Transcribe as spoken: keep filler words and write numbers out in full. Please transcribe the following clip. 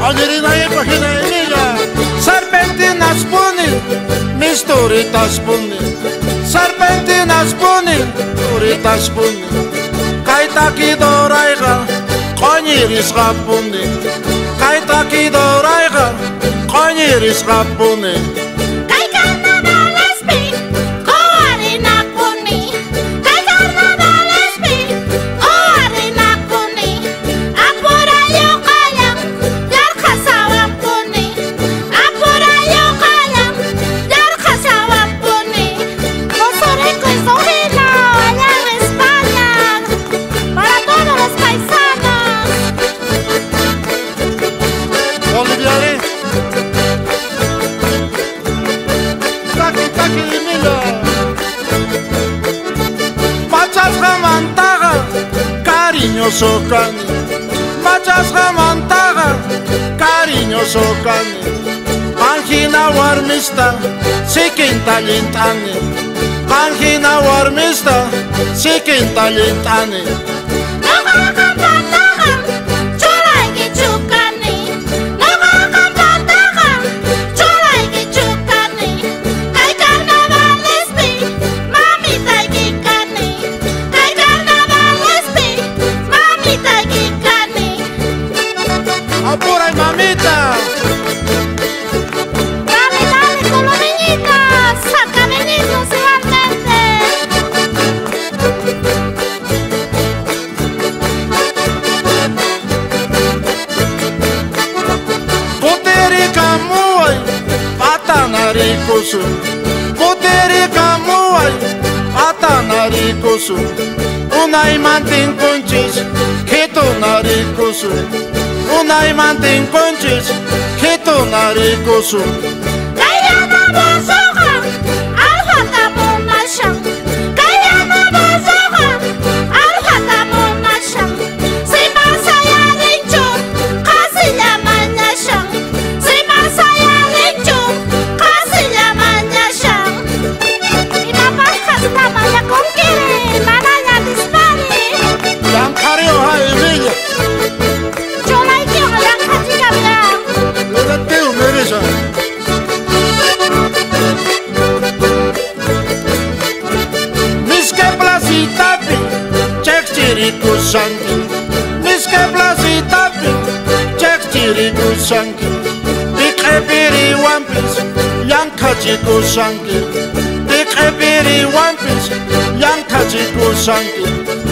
Añerina y página ella. Serpentinas puni, mis turitas puni. Serpentinas puni, turitas puni. Kaitaki doraiga, qoniris rapuni. Kaitaki doraiga, qoniris rapuni. Cariñoso cani, Machas jamantaga, cariñoso cani. Angina warmista, sikin talintani. Angina warmista, sikin talintani. Apura mamita. Dale, dale con los niñitos, saca niñitos igualmente. Puterica muy, patanaricosu. Puterica muy, patanaricosu. Una imantin conchis, que tu naricosu. Una imantin conchis, que tu naricosu. Kayana bozoga, alhata monashan. Kayana bozoga, alhata monashan. Si masaya lincho, casi la mañashan. Si masaya lincho, casi la mañashan. Mi mamá está mala con quiere, manaya dispare. Lancario Jaimilla. Miske plasitapi, cek ciriku sanki. Miske plasitapi, cek ciriku sanki. Dikepiri wampis, yang kaciku sanki. Dikepiri wampis, yang kaciku sanki.